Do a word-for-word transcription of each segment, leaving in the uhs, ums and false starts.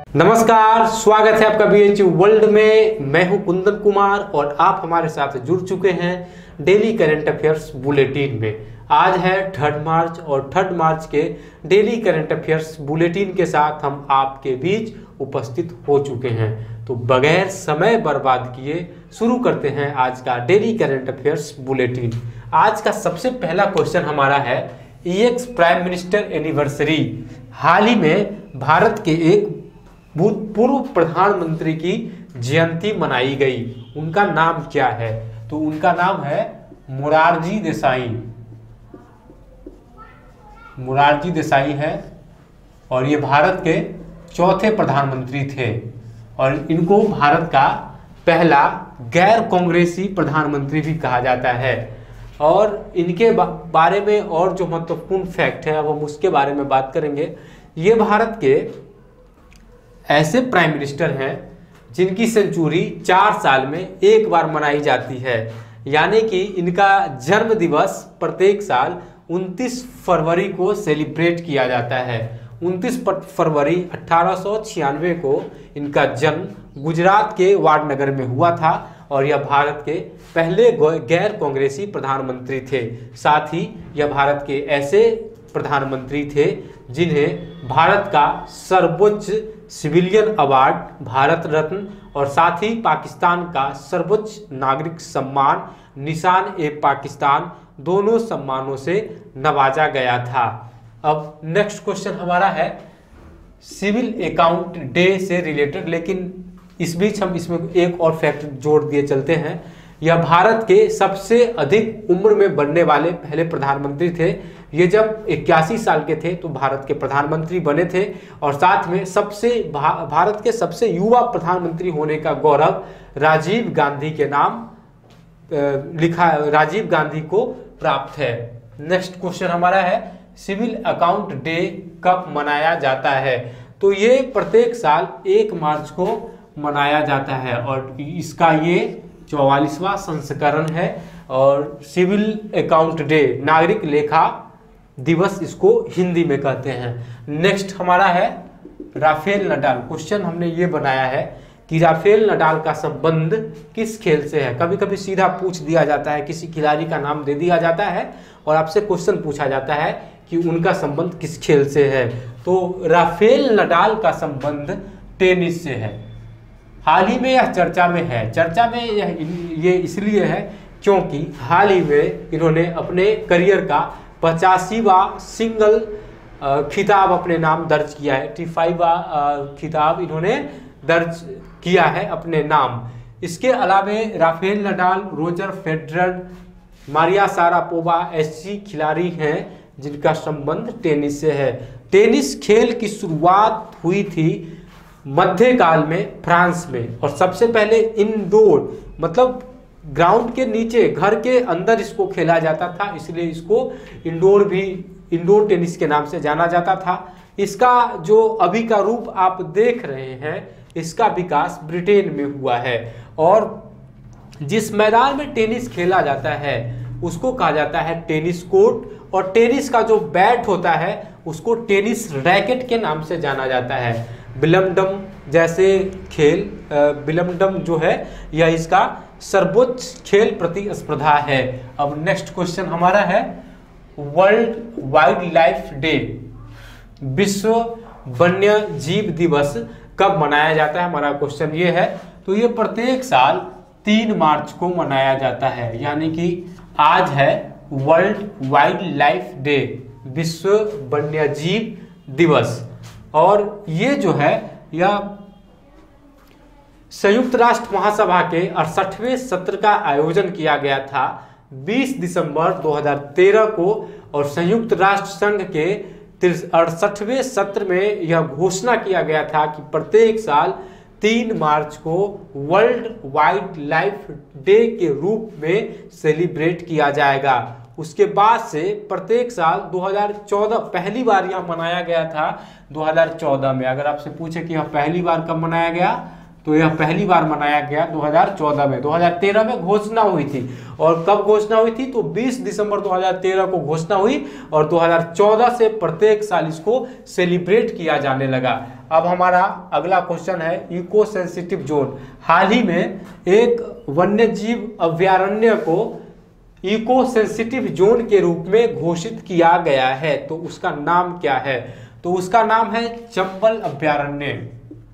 नमस्कार, स्वागत है आपका बीएचयू वर्ल्ड में। मैं हूं कुंदन कुमार और आप हमारे साथ जुड़ चुके हैं डेली करंट अफेयर्स बुलेटिन में। आज है थर्ड मार्च और थर्ड मार्च के डेली करंट अफेयर्स बुलेटिन के साथ हम आपके बीच उपस्थित हो चुके हैं। तो बगैर समय बर्बाद किए शुरू करते हैं आज का डेली करंट अफेयर्स बुलेटिन। आज का सबसे पहला क्वेश्चन हमारा है, एक्स प्राइम मिनिस्टर एनिवर्सरी। हाल ही में भारत के एक भूतपूर्व प्रधानमंत्री की जयंती मनाई गई। उनका नाम क्या है? तो उनका नाम है मोरारजी देसाई। मोरारजी देसाई है और ये भारत के चौथे प्रधानमंत्री थे और इनको भारत का पहला गैर कांग्रेसी प्रधानमंत्री भी कहा जाता है। और इनके बारे में और जो महत्वपूर्ण फैक्ट है अब हम उसके बारे में बात करेंगे। ये भारत के ऐसे प्राइम मिनिस्टर हैं जिनकी सेंचुरी चार साल में एक बार मनाई जाती है, यानी कि इनका जन्म दिवस प्रत्येक साल उनतीस फरवरी को सेलिब्रेट किया जाता है। उनतीस फरवरी अठारह सौ छियानवे को इनका जन्म गुजरात के वाडनगर में हुआ था और यह भारत के पहले गैर कांग्रेसी प्रधानमंत्री थे। साथ ही यह भारत के ऐसे प्रधानमंत्री थे जिन्हें भारत का सर्वोच्च सिविलियन अवार्ड भारत रत्न और साथ ही पाकिस्तान का सर्वोच्च नागरिक सम्मान निशान ए पाकिस्तान दोनों सम्मानों से नवाजा गया था। अब नेक्स्ट क्वेश्चन हमारा है सिविल अकाउंट डे से रिलेटेड, लेकिन इस बीच हम इसमें एक और फैक्ट जोड़ दिए चलते हैं। यह भारत के सबसे अधिक उम्र में बनने वाले पहले प्रधानमंत्री थे। ये जब इक्यासी साल के थे तो भारत के प्रधानमंत्री बने थे और साथ में सबसे भा, भारत के सबसे युवा प्रधानमंत्री होने का गौरव राजीव गांधी के नाम लिखा राजीव गांधी को प्राप्त है। नेक्स्ट क्वेश्चन हमारा है सिविल अकाउंट डे कब मनाया जाता है? तो ये प्रत्येक साल एक मार्च को मनाया जाता है और इसका ये चौवालीसवां संस्करण है और सिविल अकाउंट डे नागरिक लेखा दिवस इसको हिंदी में कहते हैं। नेक्स्ट हमारा है राफेल नडाल। क्वेश्चन हमने ये बनाया है कि राफेल नडाल का संबंध किस खेल से है। कभी कभी सीधा पूछ दिया जाता है, किसी खिलाड़ी का नाम दे दिया जाता है और आपसे क्वेश्चन पूछा जाता है कि उनका संबंध किस खेल से है। तो राफेल नडाल का संबंध टेनिस से है। हाल ही में यह चर्चा में है। चर्चा में यह ये इसलिए है क्योंकि हाल ही में इन्होंने अपने करियर का पचासीवां सिंगल खिताब अपने नाम दर्ज किया है। टिफाईवा खिताब इन्होंने दर्ज किया है अपने नाम। इसके अलावा Rafael Nadal, Roger Federer, Maria Sharapova ऐसी खिलाड़ी हैं जिनका संबंध टेनिस से है। टेनिस खेल की शुरुआत हुई थी मध्यकाल में फ्रांस में और सबसे पहले इंडोर मतलब ग्राउंड के नीचे घर के अंदर इसको खेला जाता था, इसलिए इसको इंडोर भी इंडोर टेनिस के नाम से जाना जाता था। इसका जो अभी का रूप आप देख रहे हैं इसका विकास ब्रिटेन में हुआ है और जिस मैदान में टेनिस खेला जाता है उसको कहा जाता है टेनिस कोर्ट और टेनिस का जो बैट होता है उसको टेनिस रैकेट के नाम से जाना जाता है। विंबलडन जैसे खेल विंबलडन जो है यह इसका सर्वोच्च खेल प्रतिस्पर्धा है। अब नेक्स्ट क्वेश्चन हमारा है वर्ल्ड वाइल्ड लाइफ डे, विश्व वन्य जीव दिवस कब मनाया जाता है? हमारा क्वेश्चन ये है। तो ये प्रत्येक साल तीन मार्च को मनाया जाता है, यानी कि आज है वर्ल्ड वाइल्ड लाइफ डे, विश्व वन्य जीव दिवस। और ये जो है यह संयुक्त राष्ट्र महासभा के अड़सठवें सत्र का आयोजन किया गया था बीस दिसंबर दो हज़ार तेरह को और संयुक्त राष्ट्र संघ के अड़सठवें सत्र में यह घोषणा किया गया था कि प्रत्येक साल तीन मार्च को वर्ल्ड वाइल्ड लाइफ डे के रूप में सेलिब्रेट किया जाएगा। उसके बाद से प्रत्येक साल दो हज़ार चौदह पहली बार यह मनाया गया था दो हज़ार चौदह में। अगर आपसे पूछे कि यह पहली बार कब मनाया गया तो यह पहली बार मनाया गया दो हज़ार चौदह में। दो हज़ार तेरह में घोषणा हुई थी, और कब घोषणा हुई थी? तो बीस दिसंबर दो हज़ार तेरह को घोषणा हुई, और दो हज़ार चौदह से प्रत्येक साल इसको सेलिब्रेट किया जाने लगा। अब हमारा अगला क्वेश्चन है इको सेंसिटिव जोन। हाल ही में एक वन्यजीव अभयारण्य को इको सेंसिटिव जोन के रूप में घोषित किया गया है, तो उसका नाम क्या है? तो उसका नाम है चंबल अभयारण्य।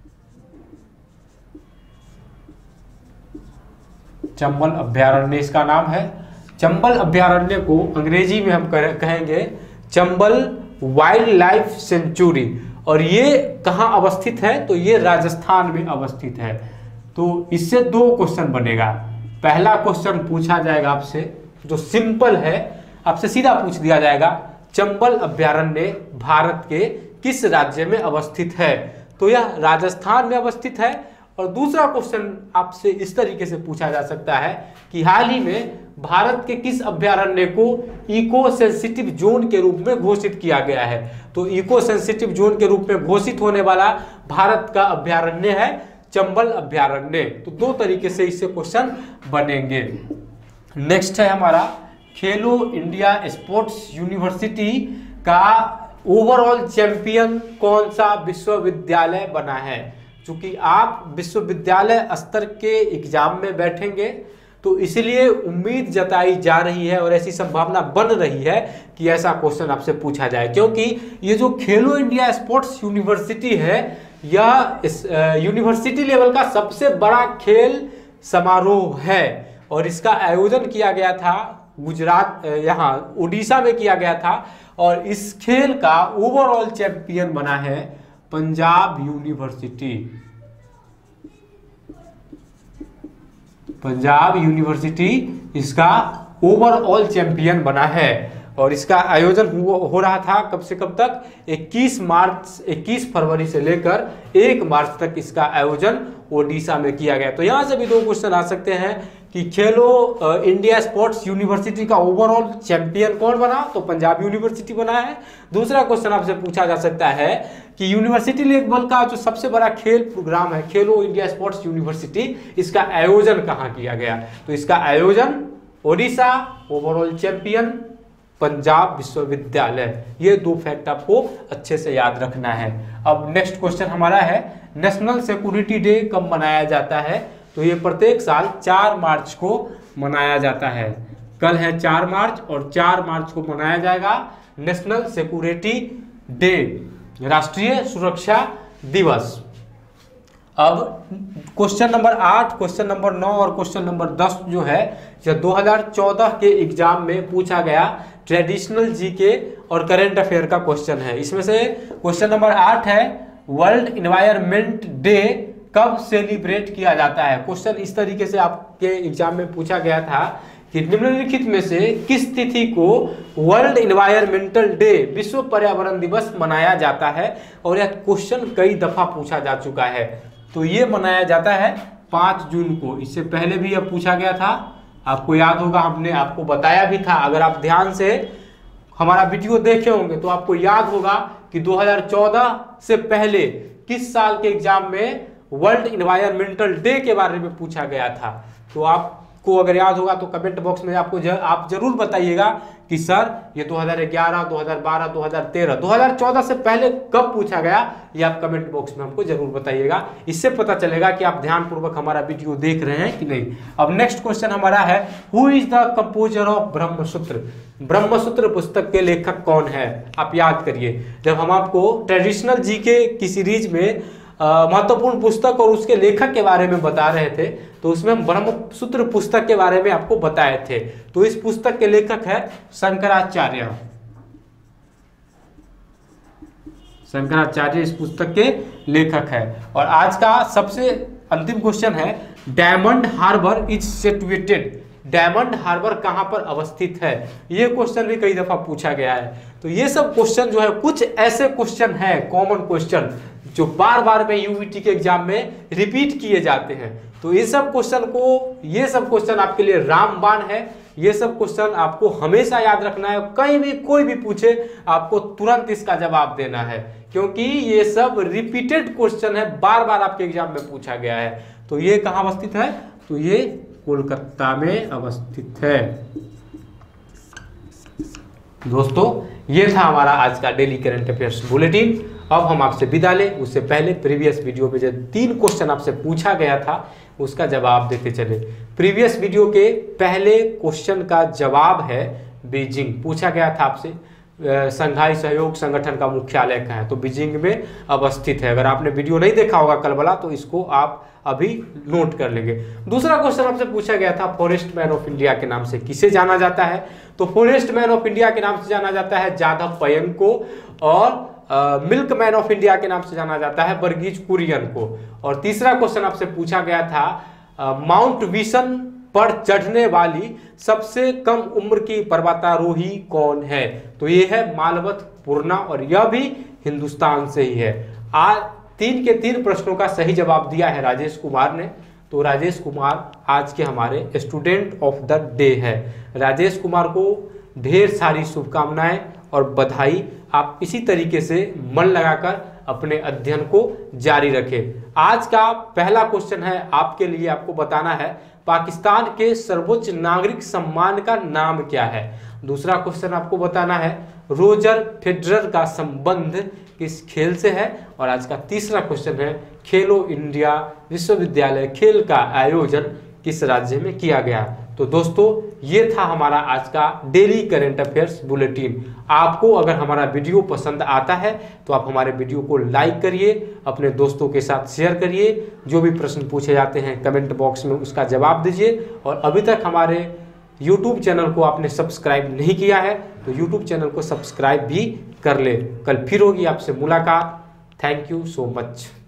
चंबल अभयारण्य इसका नाम है। चंबल अभयारण्य को अंग्रेजी में हम कहेंगे चंबल वाइल्ड लाइफ सेंचुरी। और ये कहाँ अवस्थित है? तो ये राजस्थान में अवस्थित है। तो इससे दो क्वेश्चन बनेगा। पहला क्वेश्चन पूछा जाएगा आपसे जो सिंपल है, आपसे सीधा पूछ दिया जाएगा चंबल अभयारण्य भारत के किस राज्य में अवस्थित है? तो यह राजस्थान में अवस्थित है। और दूसरा क्वेश्चन आपसे इस तरीके से पूछा जा सकता है कि हाल ही में भारत के किस अभयारण्य को इको सेंसिटिव जोन के रूप में घोषित किया गया है? तो इको सेंसिटिव जोन के रूप में घोषित होने वाला भारत का अभयारण्य है चंबल अभयारण्य। तो दो तरीके से इससे क्वेश्चन बनेंगे। नेक्स्ट है हमारा खेलो इंडिया स्पोर्ट्स यूनिवर्सिटी का ओवरऑल चैंपियन कौन सा विश्वविद्यालय बना है? चूंकि आप विश्वविद्यालय स्तर के एग्जाम में बैठेंगे तो इसलिए उम्मीद जताई जा रही है और ऐसी संभावना बन रही है कि ऐसा क्वेश्चन आपसे पूछा जाए, क्योंकि ये जो खेलो इंडिया स्पोर्ट्स यूनिवर्सिटी है यह इस यूनिवर्सिटी लेवल का सबसे बड़ा खेल समारोह है। और इसका आयोजन किया गया था गुजरात, यहाँ उड़ीसा में किया गया था। और इस खेल का ओवरऑल चैंपियन बना है पंजाब यूनिवर्सिटी। पंजाब यूनिवर्सिटी इसका ओवरऑल चैंपियन बना है। और इसका आयोजन हो रहा था कब से कब तक? इक्कीस मार्च इक्कीस फरवरी से लेकर एक मार्च तक इसका आयोजन ओडिशा में किया गया। तो यहां से भी दो क्वेश्चन आ सकते हैं कि खेलो इंडिया स्पोर्ट्स यूनिवर्सिटी का ओवरऑल चैंपियन कौन बना? तो पंजाब यूनिवर्सिटी बना है। दूसरा क्वेश्चन आपसे पूछा जा सकता है कि यूनिवर्सिटी लेवल का जो सबसे बड़ा खेल प्रोग्राम है खेलो इंडिया स्पोर्ट्स यूनिवर्सिटी, इसका आयोजन कहाँ किया गया? तो इसका आयोजन ओडिशा, ओवरऑल चैंपियन पंजाब विश्वविद्यालय। ये दो फैक्ट आपको अच्छे से याद रखना है। अब नेक्स्ट क्वेश्चन हमारा है नेशनल सिक्योरिटी डे कब मनाया जाता है? तो ये प्रत्येक साल चार मार्च को मनाया जाता है। कल है चार मार्च और चार मार्च को मनाया जाएगा नेशनल सिक्योरिटी डे, राष्ट्रीय सुरक्षा दिवस। अब क्वेश्चन नंबर आठ, क्वेश्चन नंबर नौ और क्वेश्चन नंबर दस जो है यह दो हज़ार चौदह के एग्जाम में पूछा गया ट्रेडिशनल जीके और करंट अफेयर का क्वेश्चन है। इसमें से क्वेश्चन नंबर आठ है वर्ल्ड एनवायरनमेंट डे कब सेलिब्रेट किया जाता है? क्वेश्चन इस तरीके से आपके एग्जाम में पूछा गया था कि निम्नलिखित में से किस तिथि को वर्ल्ड एनवायरमेंटल डे विश्व पर्यावरण दिवस मनाया जाता है? और यह क्वेश्चन कई दफा पूछा जा चुका है। तो ये मनाया जाता है पाँच जून को। इससे पहले भी यह पूछा गया था, आपको याद होगा, हमने आपको बताया भी था। अगर आप ध्यान से हमारा वीडियो देखे होंगे तो आपको याद होगा कि दो हज़ार चौदह से पहले किस साल के एग्जाम में वर्ल्ड एनवायरमेंटल डे के बारे में पूछा गया था। तो आपको अगर याद होगा तो कमेंट बॉक्स में आपको जर, आप जरूर बताइएगा कि सर ये दो हज़ार ग्यारह, दो हज़ार बारह, दो हज़ार तेरह, दो हज़ार चौदह से पहले कब पूछा गया, ये आप कमेंट बॉक्स में हमको जरूर बताइएगा। इससे पता चलेगा कि आप ध्यानपूर्वक हमारा वीडियो देख रहे हैं कि नहीं। अब नेक्स्ट क्वेश्चन हमारा है who is the composer of Brahmasutra? Brahmasutra पुस्तक के लेखक कौन है? आप याद करिए, जब हम आपको ट्रेडिशनल जीके की सीरीज में महत्वपूर्ण पुस्तक और उसके लेखक के बारे में बता रहे थे तो उसमें हम ब्रह्मसूत्र पुस्तक के बारे में आपको बताए थे। तो इस पुस्तक के लेखक है शंकराचार्य। शंकराचार्य इस पुस्तक के लेखक है। और आज का सबसे अंतिम क्वेश्चन है डायमंड हार्बर इज सिचुएटेड। डायमंड हार्बर कहां पर अवस्थित है? ये क्वेश्चन भी कई दफा पूछा गया है। तो ये सब क्वेश्चन जो है कुछ ऐसे क्वेश्चन है कॉमन क्वेश्चन जो बार बार में यूवीटी के एग्जाम में रिपीट किए जाते हैं। तो ये सब क्वेश्चन को ये सब क्वेश्चन आपके लिए रामबाण है। ये सब क्वेश्चन आपको हमेशा याद रखना है। कहीं भी कोई भी पूछे आपको तुरंत इसका जवाब देना है, क्योंकि ये सब रिपीटेड क्वेश्चन है, बार बार आपके एग्जाम में पूछा गया है। तो ये कहाँ अवस्थित है? तो ये कोलकाता में अवस्थित है। दोस्तों ये था हमारा आज का डेली करंट अफेयर्स बुलेटिन। अब हम आपसे विदा लें, उससे पहले प्रीवियस वीडियो में जो तीन क्वेश्चन आपसे पूछा गया था उसका जवाब देते चले। प्रीवियस वीडियो के पहले क्वेश्चन का जवाब है बीजिंग। पूछा गया था आपसे संघाई सहयोग संगठन का मुख्यालय कहाँ है, तो बीजिंग में अवस्थित है। अगर आपने वीडियो नहीं देखा होगा कल वाला तो इसको आप अभी नोट कर लेंगे। दूसरा क्वेश्चन आपसे पूछा गया था फॉरेस्ट मैन ऑफ इंडिया के नाम से किसे जाना जाता है, तो फॉरेस्ट मैन ऑफ इंडिया के नाम से जाना जाता है जादव पयंग को, और मिल्क मैन ऑफ इंडिया के नाम से जाना जाता है वर्गीज कुरियन को। और तीसरा क्वेश्चन आपसे पूछा गया था माउंट विशन पर चढ़ने वाली सबसे कम उम्र की पर्वतारोही कौन है, तो ये है मालवथ पूर्णा, और यह भी हिंदुस्तान से ही है। आज तीन के तीन प्रश्नों का सही जवाब दिया है राजेश कुमार ने, तो राजेश कुमार आज के हमारे स्टूडेंट ऑफ द डे है। राजेश कुमार को ढेर सारी शुभकामनाएं और बधाई। आप इसी तरीके से मन लगाकर अपने अध्ययन को जारी रखें। आज का पहला क्वेश्चन है आपके लिए, आपको बताना है पाकिस्तान के सर्वोच्च नागरिक सम्मान का नाम क्या है। दूसरा क्वेश्चन आपको बताना है रोजर फेडरर का संबंध किस खेल से है। और आज का तीसरा क्वेश्चन है खेलो इंडिया विश्वविद्यालय खेल का आयोजन किस राज्य में किया गया। तो दोस्तों ये था हमारा आज का डेली करंट अफेयर्स बुलेटिन। आपको अगर हमारा वीडियो पसंद आता है तो आप हमारे वीडियो को लाइक करिए, अपने दोस्तों के साथ शेयर करिए, जो भी प्रश्न पूछे जाते हैं कमेंट बॉक्स में उसका जवाब दीजिए। और अभी तक हमारे यूट्यूब चैनल को आपने सब्सक्राइब नहीं किया है तो यूट्यूब चैनल को सब्सक्राइब भी कर ले। कल फिर होगी आपसे मुलाकात। Thank you so much.